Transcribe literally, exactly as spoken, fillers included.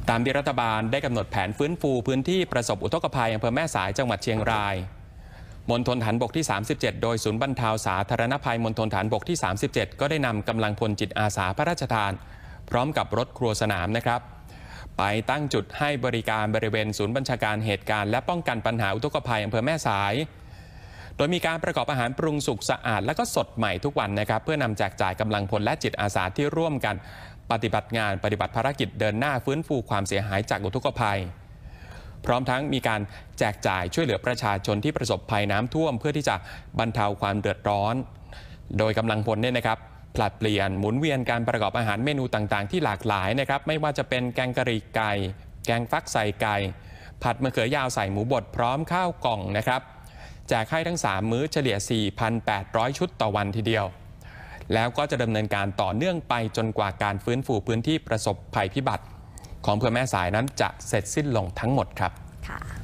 ตามที่รัฐบาลได้กำหนดแผนฟื้นฟูพื้นที่ประสบอุทกภัยอำเภอแม่สายจังหวัดเชียงรายมณฑลฐานบกที่ สามสิบเจ็ด โดยศูนย์บรรเทาสาธารณภัยมณฑลฐานบกที่ สามสิบเจ็ด ก็ได้นำกำลังพลจิตอาสาพระราชทานพร้อมกับรถครัวสนามนะครับไปตั้งจุดให้บริการบริเวณศูนย์บัญชาการเหตุการณ์และป้องกันปัญหาอุทกภัยอำเภอแม่สายโดยมีการประกอบอาหารปรุงสุกสะอาดและก็สดใหม่ทุกวันนะครับเพื่อนำแจกจ่ายกำลังพลและจิตอาสาที่ร่วมกันปฏิบัติงานปฏิบัติภารกิจเดินหน้าฟื้นฟูความเสียหายจากอุทกภัยพร้อมทั้งมีการแจกจ่ายช่วยเหลือประชาชนที่ประสบภัยน้ำท่วมเพื่อที่จะบรรเทาความเดือดร้อนโดยกำลังพลเนี่ยนะครับผลัดเปลี่ยนหมุนเวียนการประกอบอาหารเมนูต่างๆที่หลากหลายนะครับไม่ว่าจะเป็นแกงกะหรี่ไก่แกงฟักใส่ไก่ผัดมะเขือยาวใส่หมูบดพร้อมข้าวกล่องนะครับแจกให้ทั้งสามมื้อเฉลี่ย สี่พันแปดร้อย ชุดต่อวันทีเดียวแล้วก็จะดำเนินการต่อเนื่องไปจนกว่าการฟื้นฟูพื้นที่ประสบภัยพิบัติของอำเภอแม่สายนั้นจะเสร็จสิ้นลงทั้งหมดครับ